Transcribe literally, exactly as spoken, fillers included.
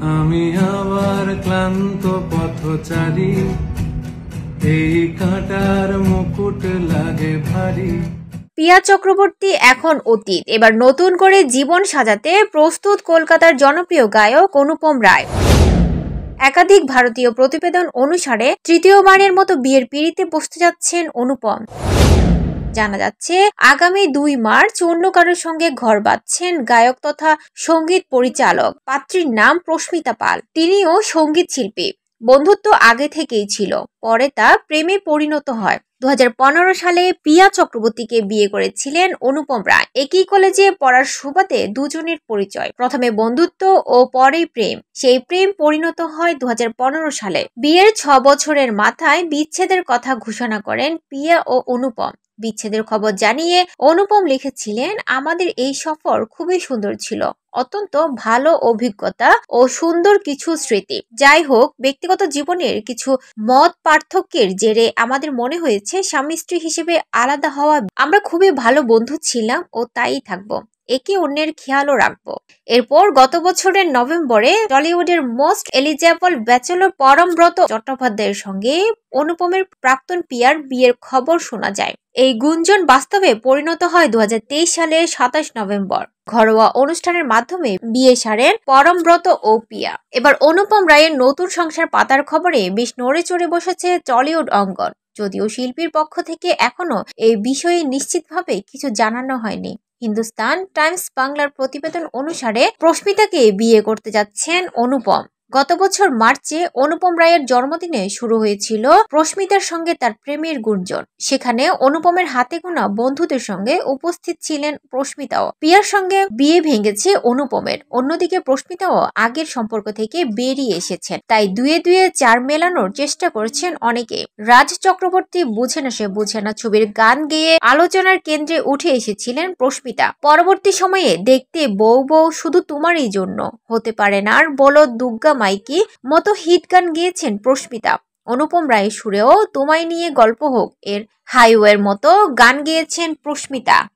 আমি আবার ক্লান্ত পথচারী, এই কাঁটার মুকুট লাগে ভারী। পিয়া চক্রবর্তী এখন অতীত, এবার নতুন করে জীবন সাজাতে প্রস্তুত কলকাতার জনপ্রিয় গায়ক অনুপম রায়। একাধিক ভারতীয় প্রতিবেদন অনুসারে তৃতীয়বারের মতো বিয়ের পিঁড়িতে বসতে যাচ্ছেন অনুপম। জানা যাচ্ছে আগামী দুই মার্চ অন্য কারোর সঙ্গে ঘর বাঁধছেন গায়ক তথা সঙ্গীত পরিচালক। পাত্রীর নাম প্রস্মিতা পাল, তিনিও সঙ্গীত শিল্পী। বন্ধুত্ব আগে থেকেই ছিল, পরে তা প্রেমে পরিণত হয়। দু হাজার পনেরো সালে পিয়া চক্রবর্তীকে বিয়ে করেছিলেন অনুপম রায়। একই কলেজে পড়ার সুবাদে দুজনের পরিচয়, প্রথমে বন্ধুত্ব ও পরে প্রেম। সেই প্রেম পরিণত হয় দু হাজার পনেরো সালে। বিয়ের ছ বছরের মাথায় বিচ্ছেদের কথা ঘোষণা করেন পিয়া ও অনুপম। বিচ্ছেদের খবর জানিয়ে অনুপম লিখেছিলেন, আমাদের এই সফর খুবই সুন্দর ছিল, অত্যন্ত ভালো অভিজ্ঞতা ও সুন্দর কিছু স্মৃতি। যাই হোক, ব্যক্তিগত জীবনের কিছু মত পার্থক্যের জেরে আমাদের মনে হয়েছে স্বামী স্ত্রী হিসেবে আলাদা হওয়া। আমরা খুবই ভালো বন্ধু ছিলাম ও তাই থাকবো, একে অন্যের খেয়ালও রাখবো। এরপর গত বছরের নভেম্বরে টলিউডের মোস্ট এলিজেবল ব্যাচেলর পরমব্রত চট্টোপাধ্যায়ের সঙ্গে অনুপমের প্রাক্তন পিয়ার বিয়ের খবর শোনা যায়। এই গুঞ্জন বাস্তবে পরিণত হয় দু হাজার তেইশ সালের সাতাশ নভেম্বর। ঘরোয়া অনুষ্ঠানের মাধ্যমে বিয়ে সারেন পরমব্রত ও পিয়া। এবার অনুপম রায়ের নতুন সংসার পাতার খবরে বেশ নড়ে চড়ে বসেছে টলিউড অঙ্গন। যদিও শিল্পীর পক্ষ থেকে এখনো এই বিষয়ে নিশ্চিতভাবে কিছু জানানো হয়নি। হিন্দুস্তান টাইমস বাংলার প্রতিবেদন অনুসারে প্রস্মিতাকে বিয়ে করতে যাচ্ছেন অনুপম। গত বছর মার্চে অনুপম রায়ের জন্মদিনে শুরু হয়েছিল প্রস্মিতার সঙ্গে তার প্রেমের গুঞ্জন। সেখানে অনুপমের হাতে গোনা বন্ধুদের সঙ্গে উপস্থিত ছিলেন প্রস্মিতাও। পিয়ার সঙ্গে বিয়ে ভেঙেছে অনুপমের। অন্যদিকে প্রস্মিতাও আগের সম্পর্ক থেকে বেরিয়ে এসেছেন, তাই দুয়ে দুয়ে চার মেলানোর চেষ্টা করছেন অনেকে। রাজ চক্রবর্তী বুঝে না সে বুঝে না ছবির গান গেয়ে আলোচনার কেন্দ্রে উঠে এসেছিলেন প্রস্মিতা। পরবর্তী সময়ে দেখতে বউ বউ শুধু তোমারই জন্য, হতে পারে না আর বলো দুর্গা মাইকি মতো হিট গান গেয়েছেন প্রস্মিতা। অনুপম রায়ের সুরেও তোমায় নিয়ে গল্প হোক এর হাইওয়ের মতো গান গেয়েছেন প্রস্মিতা।